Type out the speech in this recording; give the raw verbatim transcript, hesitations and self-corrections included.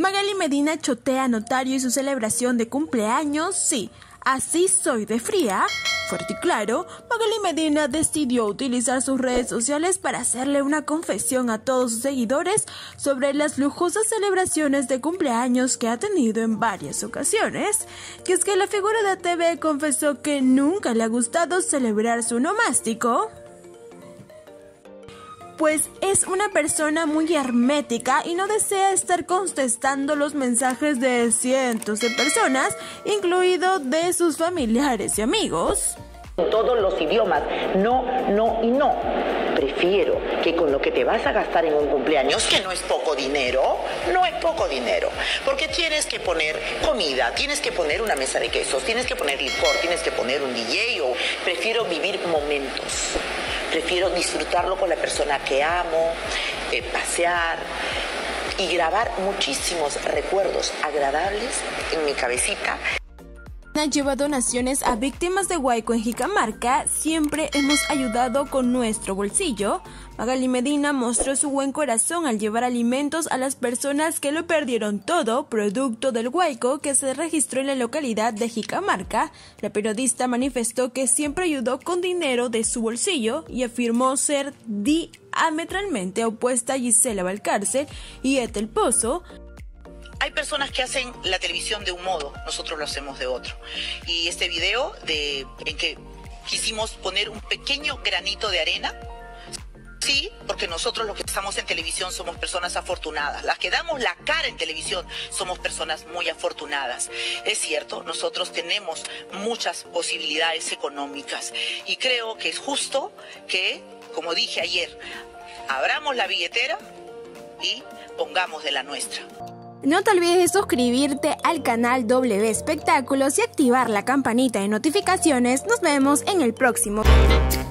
Magali Medina chotea a notario y su celebración de cumpleaños, sí, así soy de fría. Fuerte y claro, Magali Medina decidió utilizar sus redes sociales para hacerle una confesión a todos sus seguidores sobre las lujosas celebraciones de cumpleaños que ha tenido en varias ocasiones. Que es que la figura de T V confesó que nunca le ha gustado celebrar su onomástico, pues es una persona muy hermética y no desea estar contestando los mensajes de cientos de personas, incluido de sus familiares y amigos. En todos los idiomas, no, no y no. Prefiero que con lo que te vas a gastar en un cumpleaños, que no es poco dinero, no es poco dinero, porque tienes que poner comida, tienes que poner una mesa de quesos, tienes que poner licor, tienes que poner un D J, o prefiero vivir momentos. Prefiero disfrutarlo con la persona que amo, eh, pasear y grabar muchísimos recuerdos agradables en mi cabecita. Lleva donaciones a víctimas de huaico en Jicamarca. Siempre hemos ayudado con nuestro bolsillo. Magali Medina mostró su buen corazón al llevar alimentos a las personas que lo perdieron todo, producto del huaico que se registró en la localidad de Jicamarca. La periodista manifestó que siempre ayudó con dinero de su bolsillo y afirmó ser diametralmente opuesta a Gisela Valcárcel y Ethel Pozo. Hay personas que hacen la televisión de un modo, nosotros lo hacemos de otro. Y este video de, en que quisimos poner un pequeño granito de arena, sí, porque nosotros los que estamos en televisión somos personas afortunadas. Las que damos la cara en televisión somos personas muy afortunadas. Es cierto, nosotros tenemos muchas posibilidades económicas y creo que es justo que, como dije ayer, abramos la billetera y pongamos de la nuestra. No te olvides de suscribirte al canal W Espectáculos y activar la campanita de notificaciones. Nos vemos en el próximo.